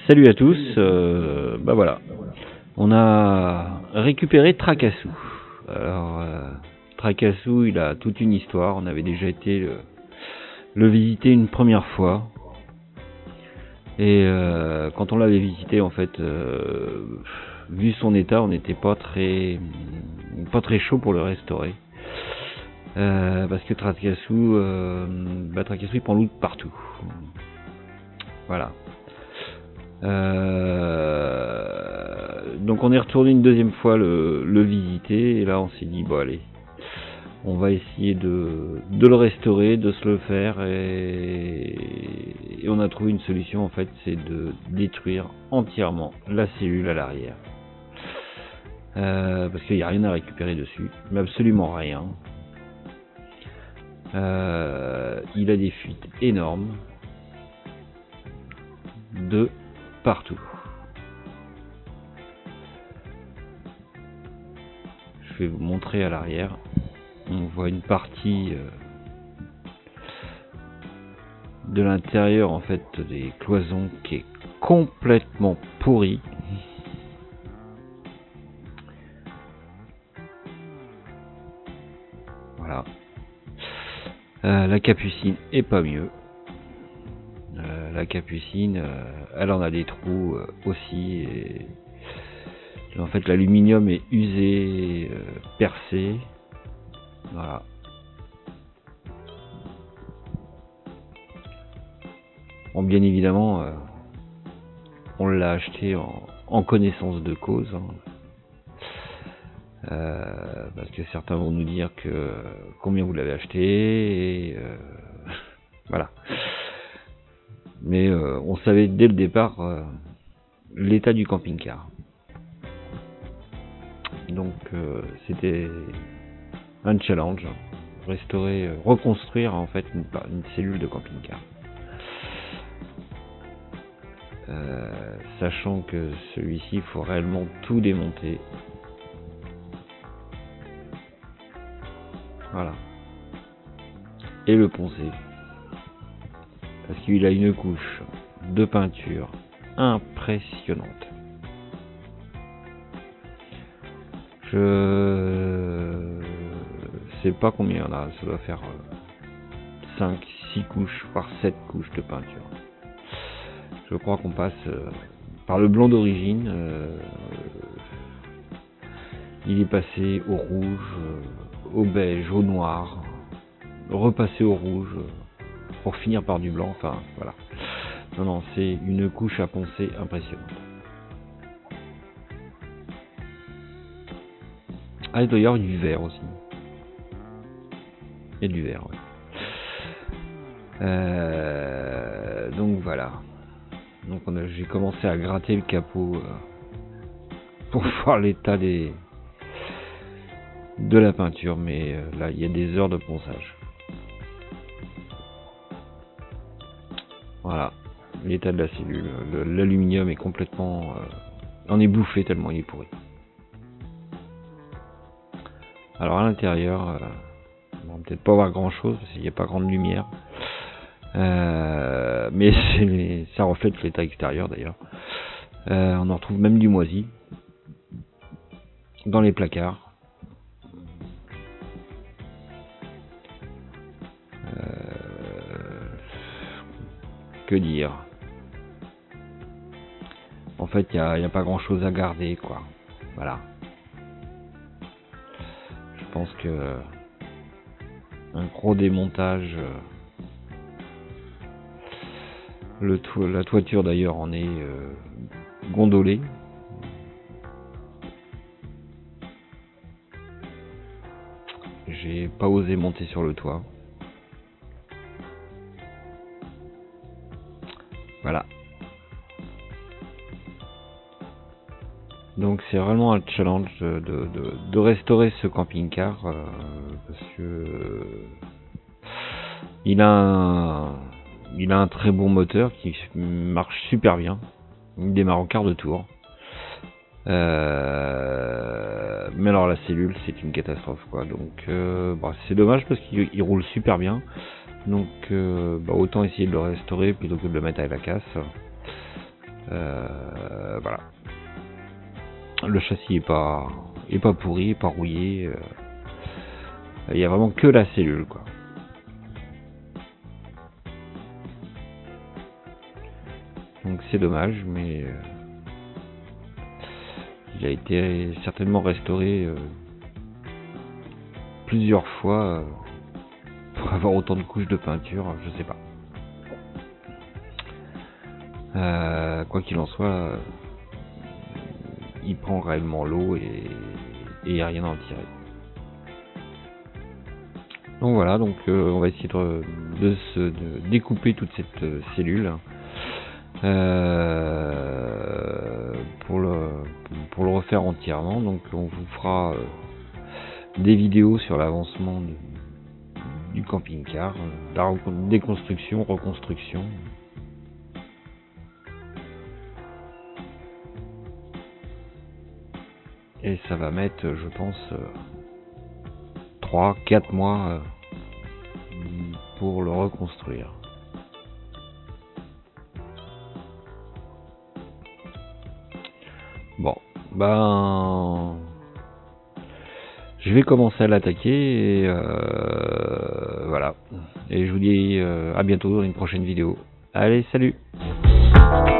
Salut à tous, bah voilà, on a récupéré Tracassou. Alors, Tracassou, il a toute une histoire, on avait déjà été le visiter une première fois. Et quand on l'avait visité, en fait, vu son état, on n'était pas très chaud pour le restaurer. Parce que Tracassou, Tracassou il prend l'eau partout. Voilà. Donc on est retourné une deuxième fois le visiter, et là on s'est dit bon allez, on va essayer de le restaurer, de se le faire, et on a trouvé une solution en fait, c'est de détruire entièrement la cellule à l'arrière, parce qu'il n'y a rien à récupérer dessus, mais absolument rien. Il a des fuites énormes de partout. Je vais vous montrer à l'arrière. On voit une partie de l'intérieur en fait des cloisons qui est complètement pourrie. Voilà. La capucine est pas mieux. La capucine, elle en a des trous aussi. Et en fait, l'aluminium est usé, percé. Voilà. Bon, bien évidemment, on l'a acheté en connaissance de cause. Parce que certains vont nous dire que combien vous l'avez acheté. Et, voilà. Mais on savait dès le départ l'état du camping-car. Donc c'était un challenge, reconstruire en fait une cellule de camping-car. Sachant que celui-ci, il faut réellement tout démonter. Voilà. Et le poncer. Parce qu'il a une couche de peinture impressionnante. Je sais pas combien il y en a, ça doit faire 5, 6 couches, voire 7 couches de peinture. Je crois qu'on passe par le blanc d'origine, il est passé au rouge, au beige, au noir, repassé au rouge, pour finir par du blanc, enfin voilà. Non, c'est une couche à poncer impressionnante. Ah, il doit y avoir du vert aussi. Il y a du vert, ouais. Donc voilà. Donc j'ai commencé à gratter le capot pour voir l'état de la peinture, mais là il y a des heures de ponçage. Voilà, l'état de la cellule. L'aluminium est complètement en est bouffé tellement il est pourri. Alors à l'intérieur, on va peut-être pas voir grand chose parce qu'il n'y a pas grande lumière. Mais ça reflète l'état extérieur d'ailleurs. On en retrouve même du moisi dans les placards. Que dire? En fait, il n'y a pas grand chose à garder, quoi. Voilà. Je pense que un gros démontage. La toiture d'ailleurs en est gondolée. J'ai pas osé monter sur le toit. Voilà. Donc c'est vraiment un challenge de restaurer ce camping-car parce que il a un très bon moteur qui marche super bien. Il démarre en quart de tour. Mais alors la cellule, c'est une catastrophe, quoi. Donc c'est dommage parce qu'il roule super bien. Donc autant essayer de le restaurer plutôt que de le mettre à la casse. Voilà. Le châssis est pas pourri, pas rouillé. Il y a vraiment que la cellule, quoi. Donc c'est dommage, mais il a été certainement restauré plusieurs fois pour avoir autant de couches de peinture, je sais pas. Quoi qu'il en soit, il prend réellement l'eau et il n'y a rien à en tirer. Donc voilà, donc on va essayer de découper toute cette cellule pour le refaire entièrement. Donc on vous fera des vidéos sur l'avancement du camping-car, la déconstruction, reconstruction. Et ça va mettre, je pense, 3-4 mois pour le reconstruire. Bon, ben, je vais commencer à l'attaquer et voilà. Et je vous dis à bientôt dans une prochaine vidéo. Allez, salut!